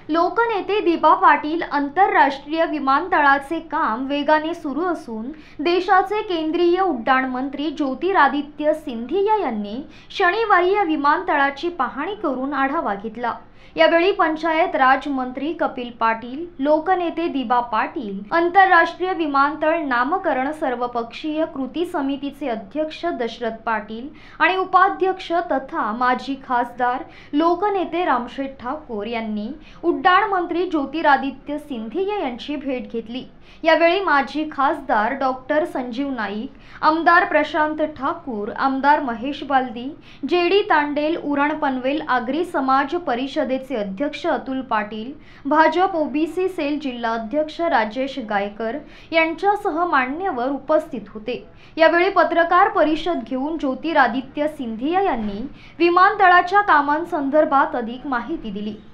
लोकनेते दीपा पाटील आंतरराष्ट्रीय विमानतळाचे काम वेगाने सुरू असून देशाचे केंद्रीय उड्डाण मंत्री ज्योतिरादित्य सिंधिया यांनी शनिवारी या विमानतळाची पाहणी करून आढावा घेतला। यावेळी पंचायत राज मंत्री कपिल पाटील, लोकनेते दीपा पाटील, आंतरराष्ट्रीय विमानतळ नामकरण सर्वपक्षीय कृती समितीचे अध्यक्ष दशरथ पाटील आणि उपाध्यक्ष तथा माजी खासदार लोकनेते रामशेठ ठाकूर यांनी उड्डाण मंत्री ज्योतिरादित्य सिंधिया यांची भेट घेतली। यावेळी माजी खासदार डॉक्टर संजीव नाईक, आमदार प्रशांत ठाकूर, आमदार महेश बालदी, जेडी तांडेल, उरण पनवेल आगरी समाज परिषदेचे अध्यक्ष अतुल पाटील, भाजप ओबीसी सेल जिल्हा अध्यक्ष राजेश गायकर यांच्यासह मान्यवर उपस्थित होते। यावेळी पत्रकार परिषद घेऊन ज्योतिरादित्य सिंधिया यांनी विमानतळाच्या कामांसंदर्भात अधिक माहिती दिली।